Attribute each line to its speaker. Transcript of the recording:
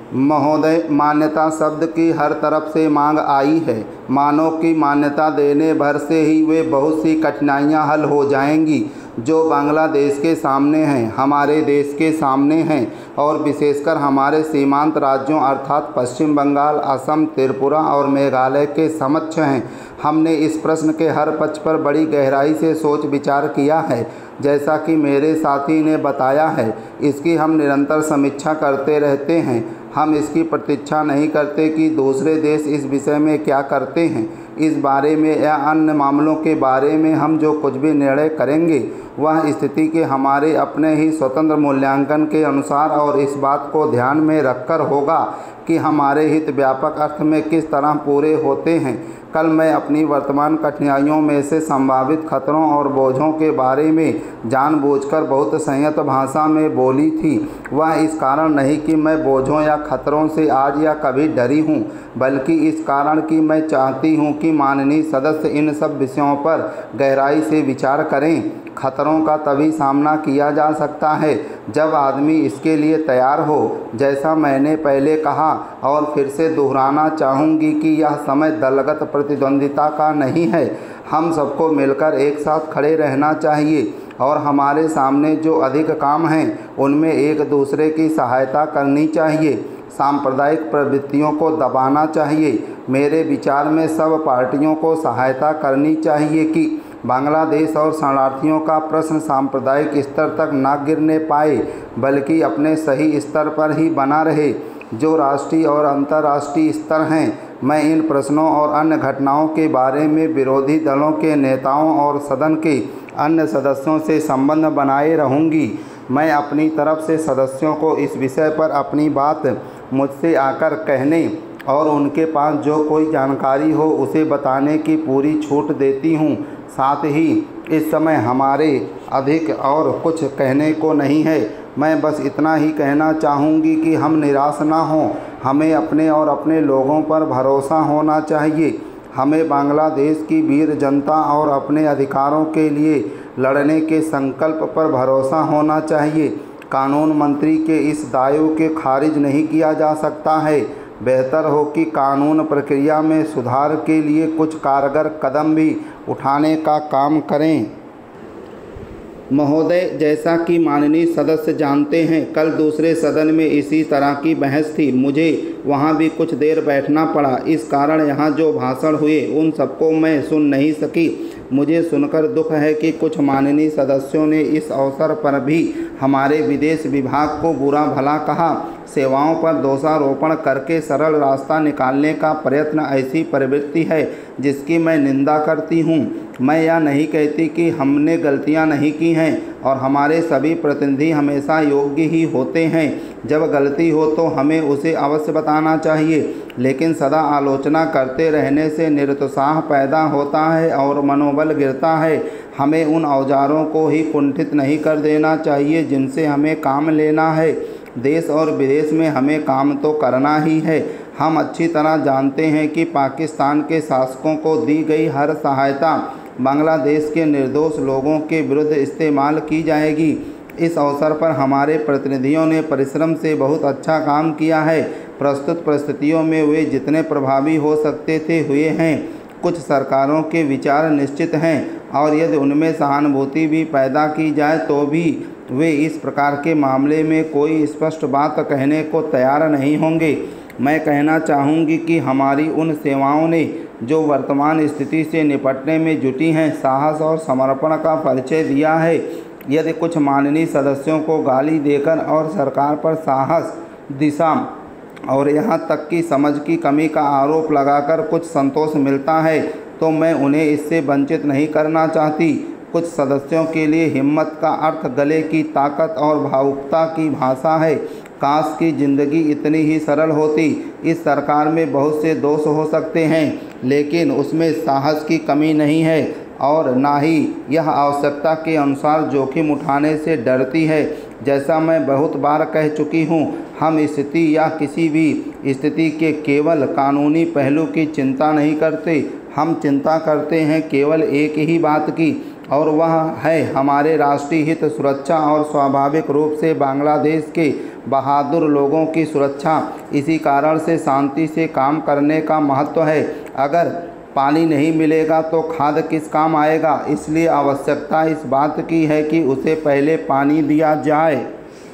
Speaker 1: महोदय, मान्यता शब्द की हर तरफ से मांग आई है। मानव की मान्यता देने भर से ही वे बहुत सी कठिनाइयां हल हो जाएंगी जो बांग्लादेश के सामने हैं, हमारे देश के सामने हैं और विशेषकर हमारे सीमांत राज्यों अर्थात पश्चिम बंगाल, असम, त्रिपुरा और मेघालय के समक्ष हैं। हमने इस प्रश्न के हर पक्ष पर बड़ी गहराई से सोच विचार किया है। जैसा कि मेरे साथी ने बताया है, इसकी हम निरंतर समीक्षा करते रहते हैं। हम इसकी प्रतीक्षा नहीं करते कि दूसरे देश इस विषय में क्या करते हैं। इस बारे में या अन्य मामलों के बारे में हम जो कुछ भी निर्णय करेंगे वह स्थिति के हमारे अपने ही स्वतंत्र मूल्यांकन के अनुसार और इस बात को ध्यान में रखकर होगा कि हमारे हित व्यापक अर्थ में किस तरह पूरे होते हैं। कल मैं अपनी वर्तमान कठिनाइयों में से संभावित खतरों और बोझों के बारे में जानबूझकर बहुत संयत भाषा में बोली थी। वह इस कारण नहीं कि मैं बोझों या खतरों से आज या कभी डरी हूँ, बल्कि इस कारण कि मैं चाहती हूँ कि माननीय सदस्य इन सब विषयों पर गहराई से विचार करें। खतरों का तभी सामना किया जा सकता है जब आदमी इसके लिए तैयार हो। जैसा मैंने पहले कहा और फिर से दोहराना चाहूँगी कि यह समय दलगत प्रतिद्वंदिता का नहीं है। हम सबको मिलकर एक साथ खड़े रहना चाहिए और हमारे सामने जो अधिक काम हैं उनमें एक दूसरे की सहायता करनी चाहिए। सांप्रदायिक प्रवृत्तियों को दबाना चाहिए। मेरे विचार में सब पार्टियों को सहायता करनी चाहिए कि बांग्लादेश और शरणार्थियों का प्रश्न सांप्रदायिक स्तर तक न गिरने पाए, बल्कि अपने सही स्तर पर ही बना रहे जो राष्ट्रीय और अंतर्राष्ट्रीय स्तर हैं। मैं इन प्रश्नों और अन्य घटनाओं के बारे में विरोधी दलों के नेताओं और सदन के अन्य सदस्यों से संबंध बनाए रहूँगी। मैं अपनी तरफ से सदस्यों को इस विषय पर अपनी बात मुझसे आकर कहने और उनके पास जो कोई जानकारी हो उसे बताने की पूरी छूट देती हूँ। साथ ही इस समय हमारे अधिक और कुछ कहने को नहीं है। मैं बस इतना ही कहना चाहूँगी कि हम निराश ना हों। हमें अपने और अपने लोगों पर भरोसा होना चाहिए। हमें बांग्लादेश की वीर जनता और अपने अधिकारों के लिए लड़ने के संकल्प पर भरोसा होना चाहिए। कानून मंत्री के इस दावे को खारिज नहीं किया जा सकता है। बेहतर हो कि कानून प्रक्रिया में सुधार के लिए कुछ कारगर कदम भी उठाने का काम करें। महोदय, जैसा कि माननीय सदस्य जानते हैं, कल दूसरे सदन में इसी तरह की बहस थी। मुझे वहां भी कुछ देर बैठना पड़ा। इस कारण यहाँ जो भाषण हुए उन सबको मैं सुन नहीं सकी। मुझे सुनकर दुख है कि कुछ माननीय सदस्यों ने इस अवसर पर भी हमारे विदेश विभाग को बुरा भला कहा। सेवाओं पर दोषारोपण करके सरल रास्ता निकालने का प्रयत्न ऐसी प्रवृत्ति है जिसकी मैं निंदा करती हूँ। मैं यह नहीं कहती कि हमने गलतियाँ नहीं की हैं और हमारे सभी प्रतिनिधि हमेशा योग्य ही होते हैं। जब गलती हो तो हमें उसे अवश्य बताना चाहिए, लेकिन सदा आलोचना करते रहने से निरुत्साह पैदा होता है और मनोबल गिरता है। हमें उन औजारों को ही कुंठित नहीं कर देना चाहिए जिनसे हमें काम लेना है। देश और विदेश में हमें काम तो करना ही है। हम अच्छी तरह जानते हैं कि पाकिस्तान के शासकों को दी गई हर सहायता बांग्लादेश के निर्दोष लोगों के विरुद्ध इस्तेमाल की जाएगी। इस अवसर पर हमारे प्रतिनिधियों ने परिश्रम से बहुत अच्छा काम किया है। प्रस्तुत परिस्थितियों में वे जितने प्रभावी हो सकते थे हुए हैं। कुछ सरकारों के विचार निश्चित हैं और यदि उनमें सहानुभूति भी पैदा की जाए तो भी वे इस प्रकार के मामले में कोई स्पष्ट बात कहने को तैयार नहीं होंगे। मैं कहना चाहूँगी कि हमारी उन सेवाओं ने जो वर्तमान स्थिति से निपटने में जुटी हैं, साहस और समर्पण का परिचय दिया है। यदि कुछ माननीय सदस्यों को गाली देकर और सरकार पर साहस, दिशा और यहाँ तक कि समझ की कमी का आरोप लगाकर कुछ संतोष मिलता है तो मैं उन्हें इससे वंचित नहीं करना चाहती। कुछ सदस्यों के लिए हिम्मत का अर्थ गले की ताकत और भावुकता की भाषा है। काश की ज़िंदगी इतनी ही सरल होती। इस सरकार में बहुत से दोष हो सकते हैं, लेकिन उसमें साहस की कमी नहीं है और ना ही यह आवश्यकता के अनुसार जोखिम उठाने से डरती है। जैसा मैं बहुत बार कह चुकी हूँ, हम स्थिति या किसी भी स्थिति के केवल कानूनी पहलू की चिंता नहीं करते। हम चिंता करते हैं केवल एक ही बात की और वह है हमारे राष्ट्रीय हित, सुरक्षा और स्वाभाविक रूप से बांग्लादेश के बहादुर लोगों की सुरक्षा। इसी कारण से शांति से काम करने का महत्व है। अगर पानी नहीं मिलेगा तो खाद्य किस काम आएगा, इसलिए आवश्यकता इस बात की है कि उसे पहले पानी दिया जाए।